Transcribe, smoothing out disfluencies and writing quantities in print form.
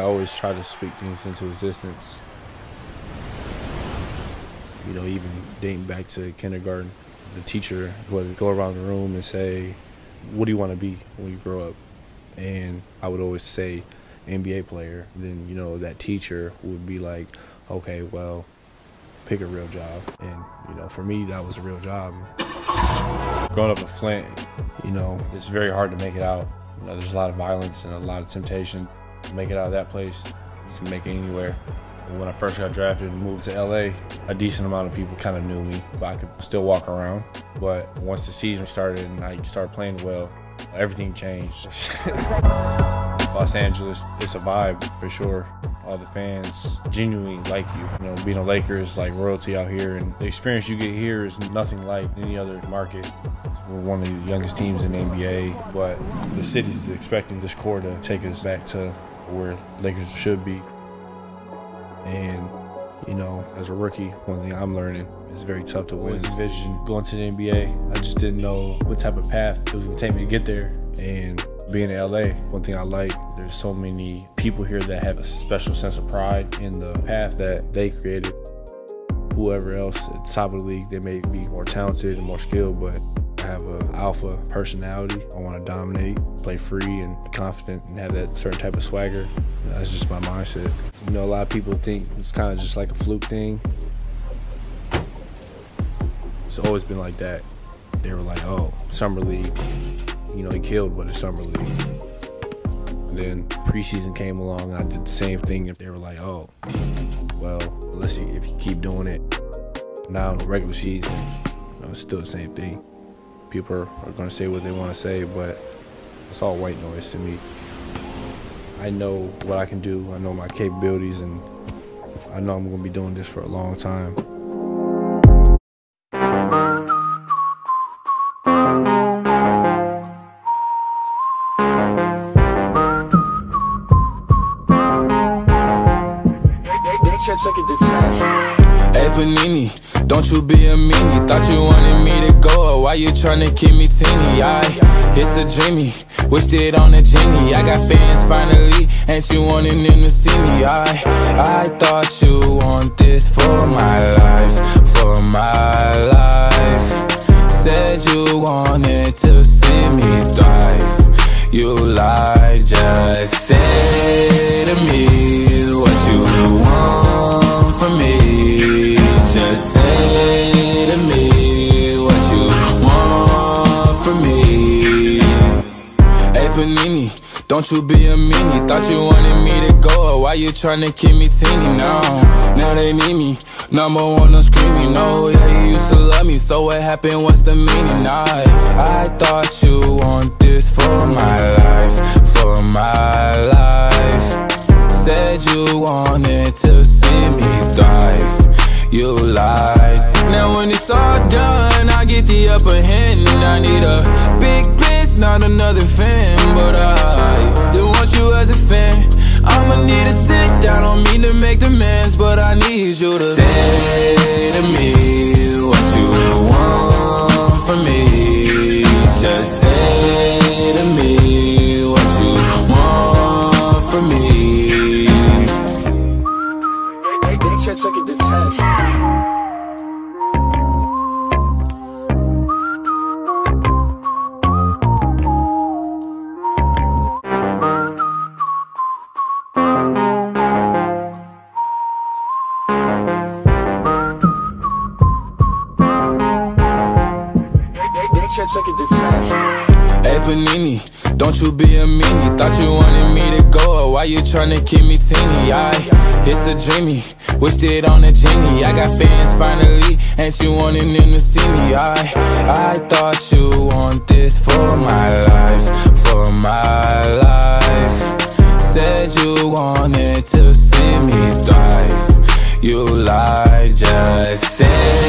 I always try to speak things into existence. You know, even dating back to kindergarten, the teacher would go around the room and say, what do you want to be when you grow up? And I would always say NBA player. Then, you know, that teacher would be like, okay, well, pick a real job. And, you know, for me, that was a real job. Growing up in Flint, you know, it's very hard to make it out. You know, there's a lot of violence and a lot of temptation. To make it out of that place, you can make it anywhere. When I first got drafted and moved to LA, a decent amount of people kind of knew me, but I could still walk around. But once the season started and I started playing well, everything changed. Los Angeles, it's a vibe for sure. All the fans genuinely like you. You know, being a Lakers, like royalty out here, and the experience you get here is nothing like any other market. We're one of the youngest teams in the NBA, but the city's expecting this core to take us back to where Lakers should be. And, you know, as a rookie, one thing I'm learning is very tough to win. Envision going to the NBA. I just didn't know what type of path it was going to take me to get there. And being in LA, one thing I like, there's so many people here that have a special sense of pride in the path that they created. Whoever else at the top of the league, they may be more talented and more skilled, but I have an alpha personality. I want to dominate, play free and be confident and have that certain type of swagger. That's just my mindset. You know, a lot of people think it's kind of just like a fluke thing. It's always been like that. They were like, oh, Summer League, you know, he killed but it's Summer League. And then preseason came along and I did the same thing and they were like, oh, well, let's see if you keep doing it. Now in the regular season, you know, it's still the same thing. People are going to say what they want to say, but it's all white noise to me. I know what I can do. I know my capabilities, and I know I'm going to be doing this for a long time. Hey Panini, don't you be a meanie. Thought you wanted me to go, or why you tryna keep me teeny? It's a dreamy, wished it on a genie. I got fans finally, and you wanting them to see me. I thought you want this for my life, for my life. Said you wanted to see me thrive. You lied, just say to me what you want from me. Just say to me what you want from me. Hey Panini, don't you be a meanie. Thought you wanted me to go, or why you tryna keep me teeny? Now they need me. Number one, no screaming. No, yeah, you used to love me, so what happened? What's the meaning? I thought you want this for my life, for my life. Said you wanted to see me thrive. You lied. Now when it's all done, I get the upper hand. I need a big bitch, not another fan. But I still want you as a fan. I'ma need to sit down, don't mean to make demands, but I need you to say to me what you want from me. Just say to me what you want from me. They try to take it to 10. Hey Panini, don't you be a meanie. Thought you wanted me to go, or why you tryna keep me teeny? It's a dreamy, wished it on a genie. I got fans finally, and you wanting them to see me. I thought you want this for my life, for my life. Said you wanted to see me thrive. You lied, just said